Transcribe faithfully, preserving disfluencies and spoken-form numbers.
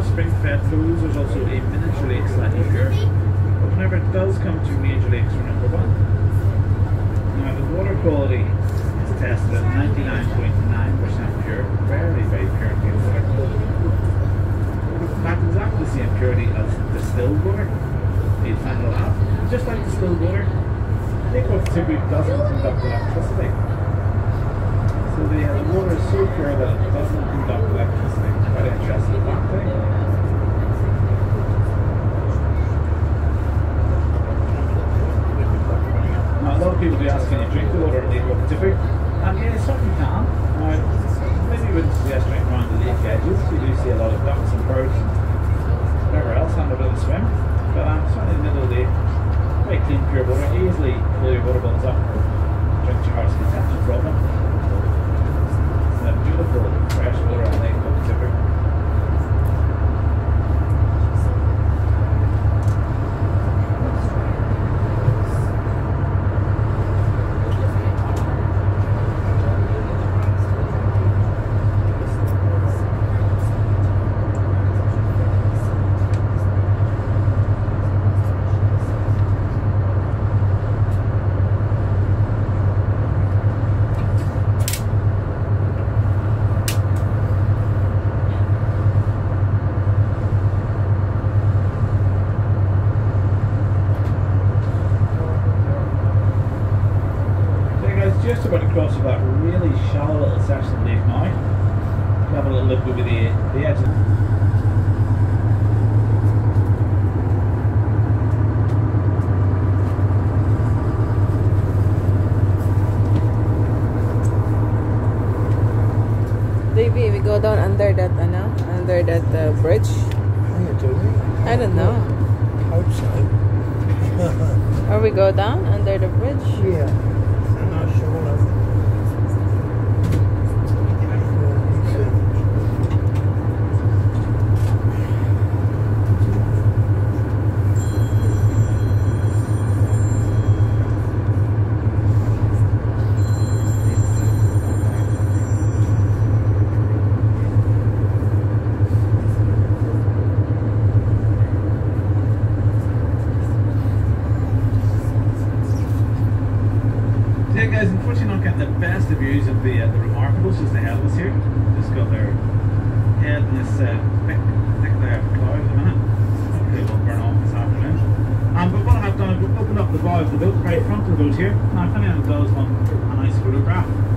spring-fed pools, there's also a miniature lake slightly pure. But whenever it does come to major lakes, we're number one. Now the water quality is tested at ninety-nine point nine percent pure, very, very pure clean water. In fact, exactly the same purity as distilled water you'd find in a lab. Just like distilled water, Lake Wakatipu doesn't conduct electricity. So the, uh, the water is so pure that it doesn't conduct electricity. Quite interesting fact, thing. Now a lot of people do ask, can you drink the water in Lake Wakatipu? And yeah, you certainly can. Now, maybe you wouldn't suggest drinking around the lake edges. You do see a lot of ducks and birds and whatever else having a bit of a swim. But um, certainly in the middle of the lake, very clean, pure water, easily fill your water bottles up, drink your heart's content, no problem. It's that beautiful fresh water on Lake Wakatipu. Just about to cross over that really shallow little section of the lake now. Have a little look over the, the edge of Davey, we go down under that, ano? Under that uh, bridge. How you doing? I don't know. Outside. Or we go down under the bridge? Yeah. I'm not sure. Yeah, guys, unfortunately not getting the best of views of the uh, the Remarkables just ahead of us here. Just got their head in this uh, thick, thick layer of cloud at the minute. Hopefully it will burn off this afternoon. Um, but what I have done is opened up the bow of the boat, right front of the boat here. Now if anyone does want a nice photograph